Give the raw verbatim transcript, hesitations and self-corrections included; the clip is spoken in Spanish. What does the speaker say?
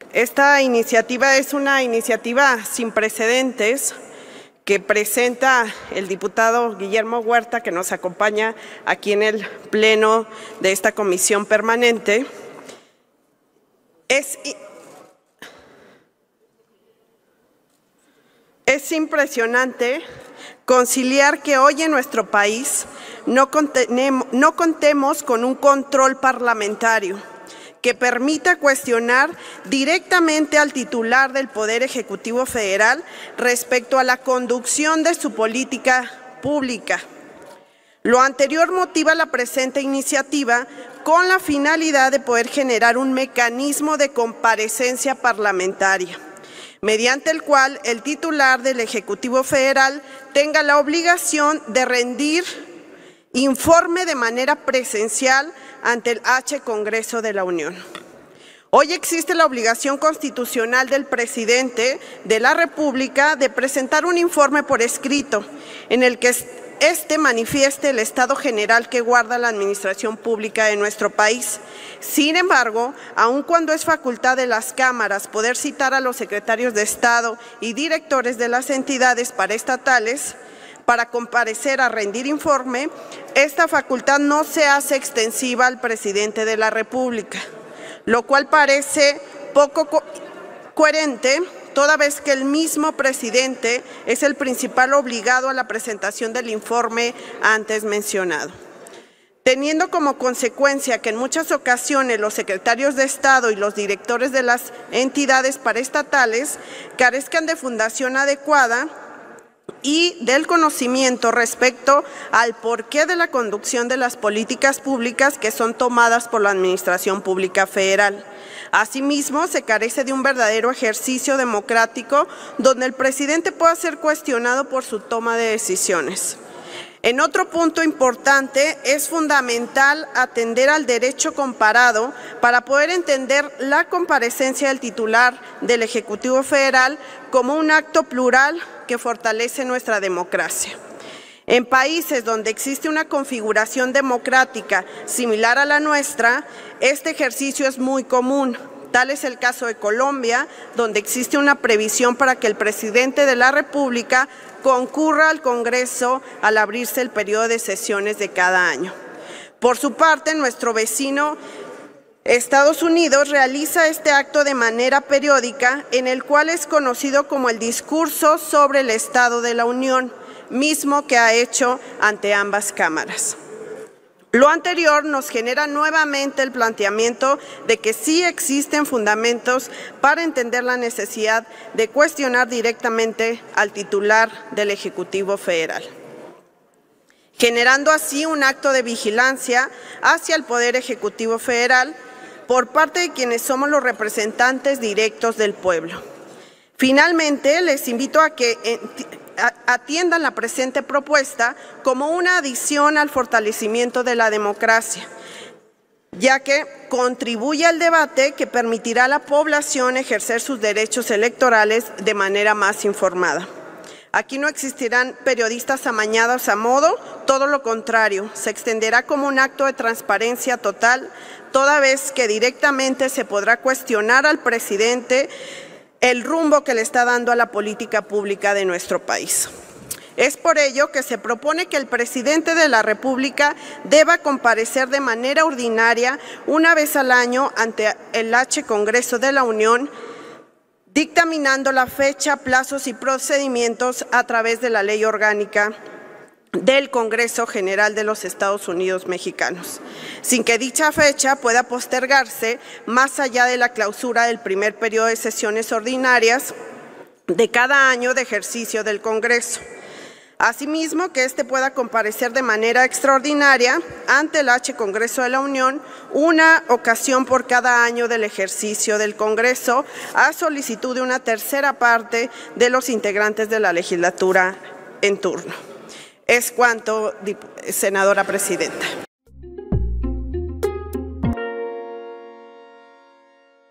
Esta iniciativa es una iniciativa sin precedentes que presenta el diputado Guillermo Huerta, que nos acompaña aquí en el pleno de esta comisión permanente. Es, es impresionante conciliar que hoy en nuestro país no, contenemos, no contemos con un control parlamentario que permita cuestionar directamente al titular del Poder Ejecutivo Federal respecto a la conducción de su política pública. Lo anterior motiva la presente iniciativa con la finalidad de poder generar un mecanismo de comparecencia parlamentaria, mediante el cual el titular del Ejecutivo Federal tenga la obligación de rendir informe de manera presencial ante el H Congreso de la Unión. Hoy existe la obligación constitucional del presidente de la República de presentar un informe por escrito en el que éste manifieste el estado general que guarda la administración pública de nuestro país. Sin embargo, aun cuando es facultad de las cámaras poder citar a los secretarios de Estado y directores de las entidades paraestatales para comparecer a rendir informe, esta facultad no se hace extensiva al presidente de la República, lo cual parece poco co- coherente, toda vez que el mismo presidente es el principal obligado a la presentación del informe antes mencionado, teniendo como consecuencia que en muchas ocasiones los secretarios de Estado y los directores de las entidades paraestatales carezcan de fundación adecuada y del conocimiento respecto al porqué de la conducción de las políticas públicas que son tomadas por la Administración Pública Federal. Asimismo, se carece de un verdadero ejercicio democrático donde el presidente pueda ser cuestionado por su toma de decisiones. En otro punto importante, es fundamental atender al derecho comparado para poder entender la comparecencia del titular del Ejecutivo Federal como un acto plural que fortalece nuestra democracia. En países donde existe una configuración democrática similar a la nuestra, este ejercicio es muy común. Tal es el caso de Colombia, donde existe una previsión para que el presidente de la República concurra al Congreso al abrirse el periodo de sesiones de cada año. Por su parte, nuestro vecino Estados Unidos realiza este acto de manera periódica, en el cual es conocido como el discurso sobre el Estado de la Unión, mismo que ha hecho ante ambas cámaras. Lo anterior nos genera nuevamente el planteamiento de que sí existen fundamentos para entender la necesidad de cuestionar directamente al titular del Ejecutivo Federal, generando así un acto de vigilancia hacia el Poder Ejecutivo Federal por parte de quienes somos los representantes directos del pueblo. Finalmente, les invito a que atiendan la presente propuesta como una adición al fortalecimiento de la democracia, ya que contribuye al debate que permitirá a la población ejercer sus derechos electorales de manera más informada. Aquí no existirán periodistas amañados a modo, todo lo contrario, se extenderá como un acto de transparencia total, toda vez que directamente se podrá cuestionar al presidente el rumbo que le está dando a la política pública de nuestro país. Es por ello que se propone que el presidente de la República deba comparecer de manera ordinaria una vez al año ante el H Congreso de la Unión, dictaminando la fecha, plazos y procedimientos a través de la Ley Orgánica del Congreso General de los Estados Unidos Mexicanos, sin que dicha fecha pueda postergarse más allá de la clausura del primer periodo de sesiones ordinarias de cada año de ejercicio del Congreso. Asimismo, que éste pueda comparecer de manera extraordinaria ante el H Congreso de la Unión una ocasión por cada año del ejercicio del Congreso, a solicitud de una tercera parte de los integrantes de la legislatura en turno. Es cuanto, senadora presidenta.